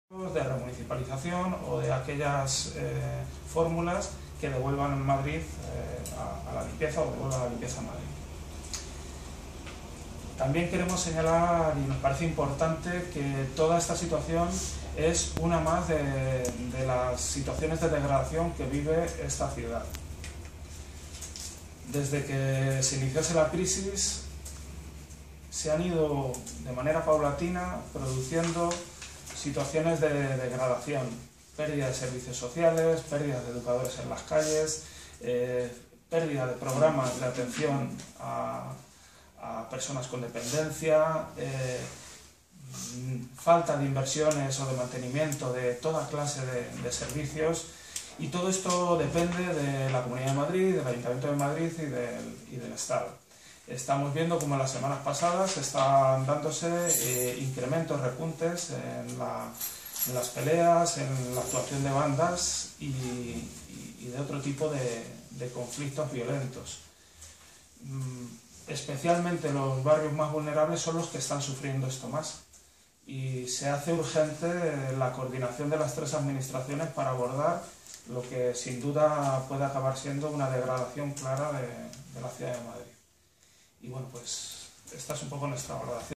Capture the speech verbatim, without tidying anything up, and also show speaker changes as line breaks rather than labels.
de remunicipalización o de aquellas eh, fórmulas que devuelvan en Madrid eh, a, a la limpieza o devuelvan la limpieza en Madrid. También queremos señalar, y nos parece importante, que toda esta situación es una más de, de las situaciones de degradación que vive esta ciudad. Desde que se inició la crisis, se han ido de manera paulatina produciendo situaciones de degradación, pérdida de servicios sociales, pérdida de educadores en las calles, eh, pérdida de programas de atención a, a personas con dependencia, eh, falta de inversiones o de mantenimiento de toda clase de, de servicios, y todo esto depende de la Comunidad de Madrid, del Ayuntamiento de Madrid y del, y del Estado. Estamos viendo como en las semanas pasadas están dándose eh, incrementos, repuntes en, la, en las peleas, en la actuación de bandas y, y, y de otro tipo de, de conflictos violentos. Mm, especialmente los barrios más vulnerables son los que están sufriendo esto más. Y se hace urgente la coordinación de las tres administraciones para abordar lo que sin duda puede acabar siendo una degradación clara de, de la ciudad de Madrid. Y bueno, pues esta es un poco nuestra valoración.